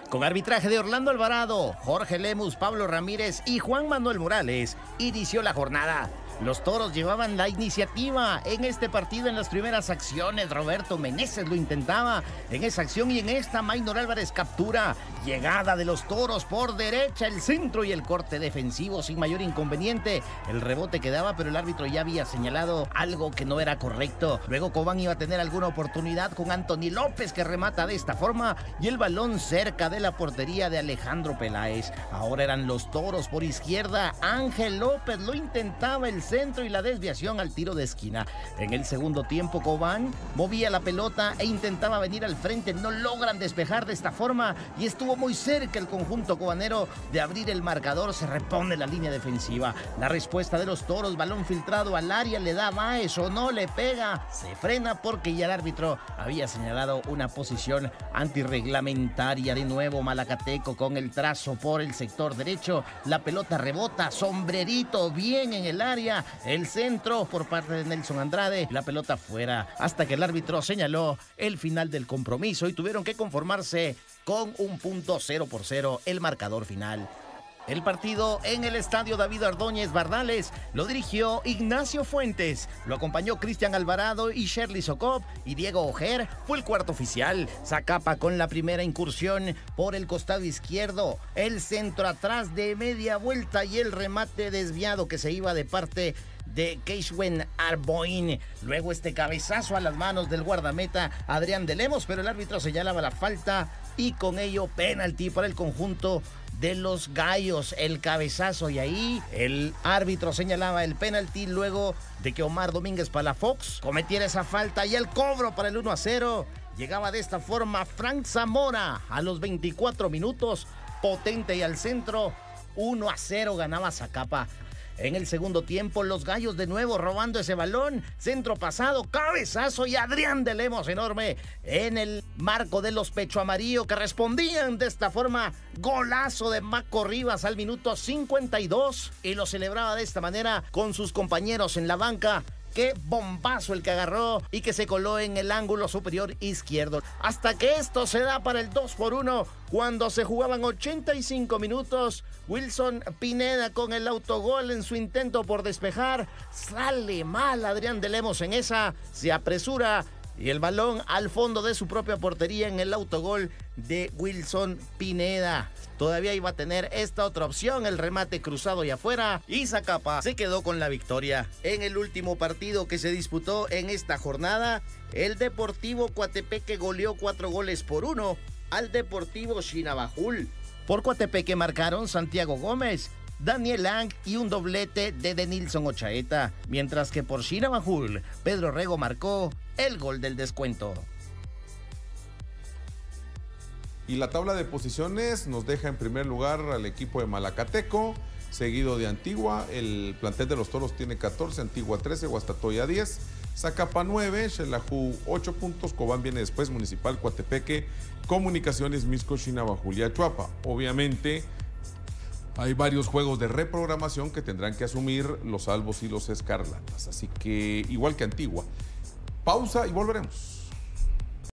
Con arbitraje de Orlando Alvarado, Jorge Lemus, Pablo Ramírez y Juan Manuel Morales, inició la jornada. Los toros llevaban la iniciativa en este partido en las primeras acciones. Roberto Meneses lo intentaba en esa acción y en esta Maynor Álvarez captura. Llegada de los toros por derecha, el centro y el corte defensivo sin mayor inconveniente. El rebote quedaba, pero el árbitro ya había señalado algo que no era correcto. Luego Cobán iba a tener alguna oportunidad con Anthony López, que remata de esta forma y el balón cerca de la portería de Alejandro Peláez. Ahora eran los toros por izquierda. Ángel López lo intentaba, el centro y la desviación al tiro de esquina. En el segundo tiempo Cobán movía la pelota e intentaba venir al frente. No logran despejar de esta forma y estuvo muy cerca el conjunto cobanero de abrir el marcador. Se repone la línea defensiva. La respuesta de los toros, balón filtrado al área, le da Maes o no le pega. Se frena porque ya el árbitro había señalado una posición antirreglamentaria. De nuevo Malacateco con el trazo por el sector derecho. La pelota rebota, sombrerito bien en el área. El centro por parte de Nelson Andrade. La pelota fuera hasta que el árbitro señaló el final del compromiso y tuvieron que conformarse con un punto 0-0 el marcador final. El partido en el estadio David Ordóñez Bardales lo dirigió Ignacio Fuentes, lo acompañó Cristian Alvarado y Shirley Socop, y Diego Ojer fue el cuarto oficial. Zacapa con la primera incursión por el costado izquierdo, el centro atrás de media vuelta y el remate desviado que se iba de parte de Keishwen Arboin. Luego este cabezazo a las manos del guardameta Adrián de Lemos, pero el árbitro señalaba la falta y con ello penalti para el conjunto de los Gallos. El cabezazo y ahí el árbitro señalaba el penalti luego de que Omar Domínguez Palafox cometiera esa falta y el cobro para el 1-0. Llegaba de esta forma Frank Zamora a los 24 minutos, potente y al centro. 1-0 ganaba Zacapa. En el segundo tiempo, los Gallos de nuevo robando ese balón. Centro pasado, cabezazo y Adrián de Lemos enorme en el marco de los Pecho Amarillo, que respondían de esta forma. Golazo de Maco Rivas al minuto 52 y lo celebraba de esta manera con sus compañeros en la banca. Qué bombazo el que agarró y que se coló en el ángulo superior izquierdo. Hasta que esto se da para el 2-1 cuando se jugaban 85 minutos. Wilson Pineda con el autogol en su intento por despejar. Sale mal Adrián de Lemos en esa, se apresura y el balón al fondo de su propia portería en el autogol de Wilson Pineda. Todavía iba a tener esta otra opción, el remate cruzado y afuera, y Zacapa se quedó con la victoria. En el último partido que se disputó en esta jornada, el Deportivo Coatepeque goleó 4-1 al Deportivo Chinabajul. Por Coatepeque marcaron Santiago Gómez, Daniel Lang y un doblete de Denilson Ochaeta, mientras que por Chinabajul, Pedro Rego marcó el gol del descuento. Y la tabla de posiciones nos deja en primer lugar al equipo de Malacateco, seguido de Antigua. El plantel de los Toros tiene 14, Antigua 13, Guastatoya 10, Zacapa 9, Xelajú 8 puntos, Cobán viene después, Municipal, Coatepeque, Comunicaciones, Mixco, Chinabajul y Achuapa. Obviamente hay varios juegos de reprogramación que tendrán que asumir los Albos y los Escarlatas, así que igual que Antigua. Pausa y volveremos.